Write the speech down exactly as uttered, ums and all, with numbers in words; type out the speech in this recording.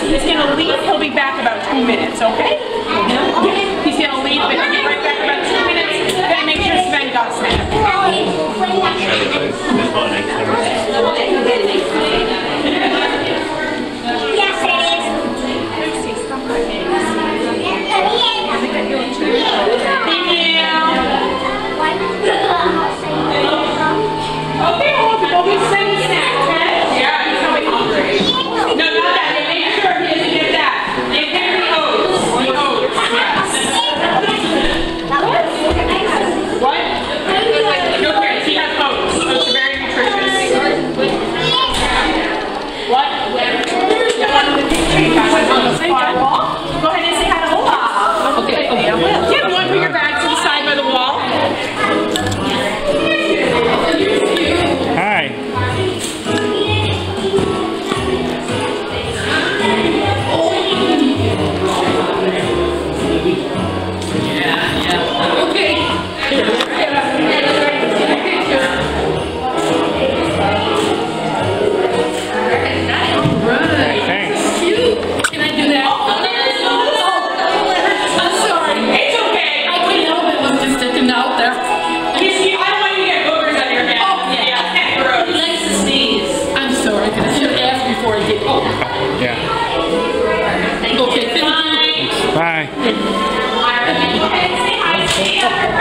He's going to leave. He'll be back about two minutes, okay? He's going to leave, but he'll be right back about two minutes. Gotta make sure Sven got snapped. Yes, it is. Thank you. Okay, Olaf, go get Sven a snack, okay? Yeah, he's probably hungry. No, not that. Make sure he doesn't get that. Give him the oats. The oats, yes. What? No cares, he has oats. Oats are very nutritious. What? Yeah, on the firewall. Go ahead and say hi to Olaf. Okay, okay, I will. Yeah, you want to put your bag to the side by the wall? Hi. Yeah, yeah. Okay. Thanks. Can I do that? Oh, I'm sorry. It's okay. I couldn't help it. It was just sticking out there. You see, I don't want you to get boogers on your head. Oh, yeah. Yeah, gross. He likes to sneeze. I'm sorry, because I should have asked before I did. Oh. Yeah. Okay, thank you. Bye. Go ahead and say hi to